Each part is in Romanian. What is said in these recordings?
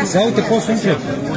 Da, uite, poți să încep.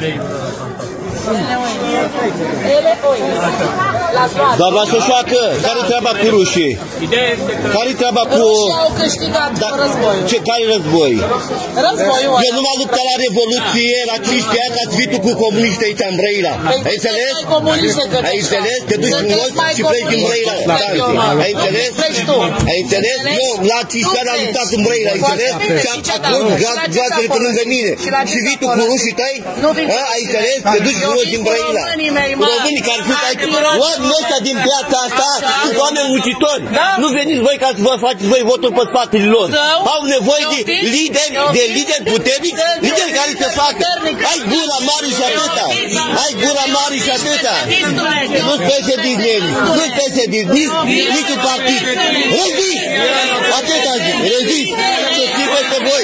Doamna Soșoacă, care-i treaba cu rușii? Care-i treaba cu... Rușii au câștigat războiul. Care război? Războiul Eu nu m-am luptat la Revoluție, la 15 ani, ați vitul cu comuniști aici în Brăila. Ai înțeles? Ai înțeles? Te duci frumos și pleci din Brăila. Ai înțeles? Ai înțeles? Eu la 15 ani am luptat în Brăila, ai înțeles? Și am acolo gațele pe lângă mine. Și vitul cu rușii tăi? Ai înțeles? Te duci frumos din Brăila. Românii care sunt aici. Oamenii ăștia din piața asta sunt oameni muncitori. Nu veniți voi ca să vă faceți voi votul pe spatele lor. Au nevoie de lideri puternici, lideri care să facă. Ai gura mare și atâta. Ai gura mare și atâta. Nu-ți pese din el. Nu-ți pese din niciun partid. Rezist! Atâta zic. Rezist! Să fii peste voi.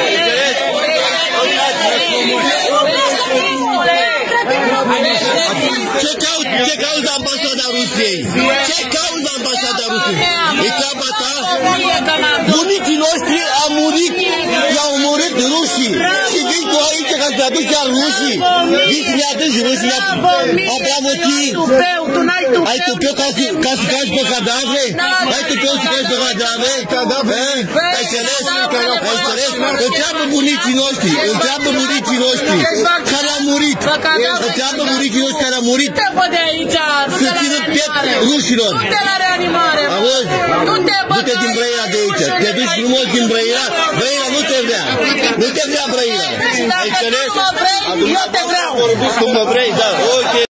Ce cauza ambasada Rusiei? Ce cauza ambasada Rusiei? E treaba ta? Bunicii noștri au murit, i-au omorât rușii. Și vii tu aici ca să-i aduci iar rușii. Vii să-i aduci rușii la Abramotii. Ai tupeu ca să cazi pe cadavre? Ai tupeu să cazi pe cadavre? Ai înțeles? Ai înțeles? Întreabă bunicii noștri, întreabă bunicii noștri care au murit. Întreabă bunicii noștri care au murit. Să țină piept rușilor. Du-te la reanimare. Auzi? Du-te din Brăila de aici. Te duci frumos din Brăila. Brăila nu te vrea. Nu te vrea Brăila. Ai înțeles? Eu te vreau. Tu mă vrei, da. Ok.